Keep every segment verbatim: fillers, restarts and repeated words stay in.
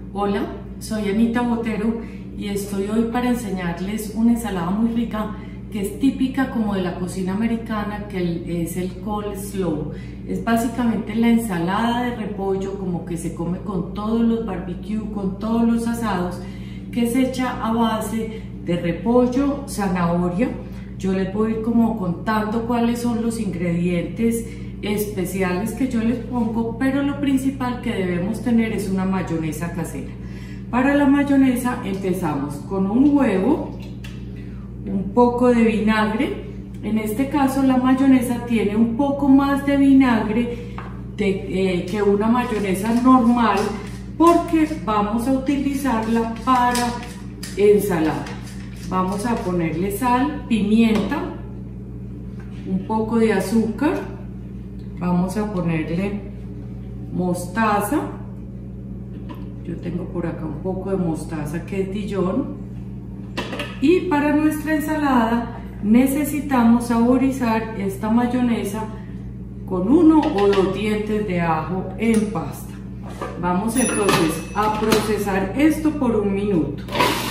Hola, soy Anita Botero y estoy hoy para enseñarles una ensalada muy rica que es típica como de la cocina americana, que es el coleslaw. Es básicamente la ensalada de repollo como que se come con todos los barbecues, con todos los asados, que se echa a base de repollo, zanahoria. Yo les voy a ir como contando cuáles son los ingredientes especiales que yo les pongo, pero lo principal que debemos tener es una mayonesa casera. Para la mayonesa empezamos con un huevo, un poco de vinagre. En este caso la mayonesa tiene un poco más de vinagre de, eh, que una mayonesa normal, porque vamos a utilizarla para ensalada. Vamos a ponerle sal, pimienta, un poco de azúcar. Vamos a ponerle mostaza. Yo tengo por acá un poco de mostaza que es Dijon. Y para nuestra ensalada necesitamos saborizar esta mayonesa con uno o dos dientes de ajo en pasta. Vamos entonces a procesar esto por un minuto.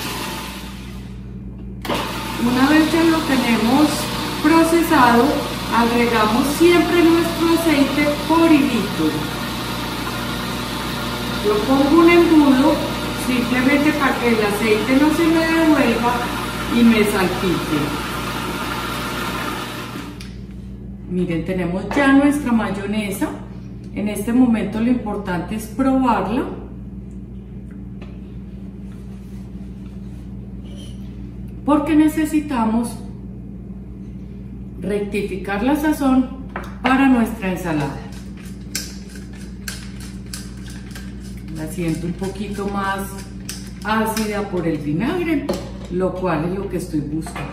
Una vez ya lo tenemos procesado, agregamos siempre nuestro aceite por hilito. Yo pongo un embudo simplemente para que el aceite no se me devuelva y me salpique. Miren, tenemos ya nuestra mayonesa. En este momento lo importante es probarla. Porque necesitamos rectificar la sazón para nuestra ensalada. La siento un poquito más ácida por el vinagre, lo cual es lo que estoy buscando.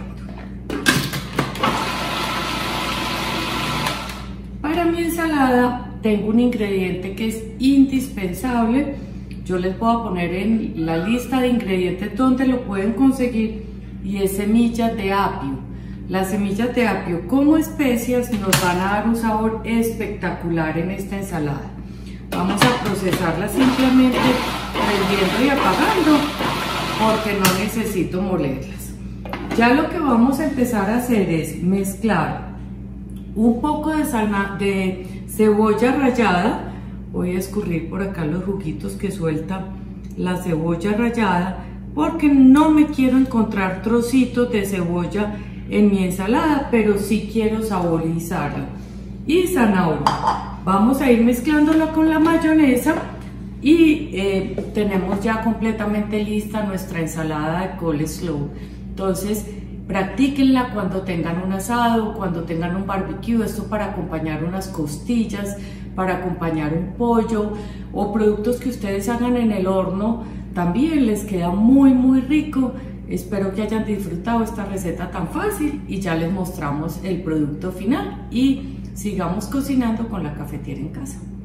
Para mi ensalada tengo un ingrediente que es indispensable. Yo les voy a poner en la lista de ingredientes donde lo pueden conseguir, y es semillas de apio. Las semillas de apio como especias nos van a dar un sabor espectacular en esta ensalada. Vamos a procesarla simplemente prendiendo y apagando, porque no necesito molerlas. Ya lo que vamos a empezar a hacer es mezclar un poco de, salma, de cebolla rallada. Voy a escurrir por acá los juguitos que suelta la cebolla rallada, porque no me quiero encontrar trocitos de cebolla en mi ensalada, pero sí quiero saborizarla. Y zanahoria. Vamos a ir mezclándola con la mayonesa y eh, tenemos ya completamente lista nuestra ensalada de coleslaw. Entonces, practíquenla cuando tengan un asado, cuando tengan un barbecue. Esto para acompañar unas costillas, para acompañar un pollo o productos que ustedes hagan en el horno. También les queda muy muy rico. Espero que hayan disfrutado esta receta tan fácil y ya les mostramos el producto final, y sigamos cocinando con la cafetera en casa.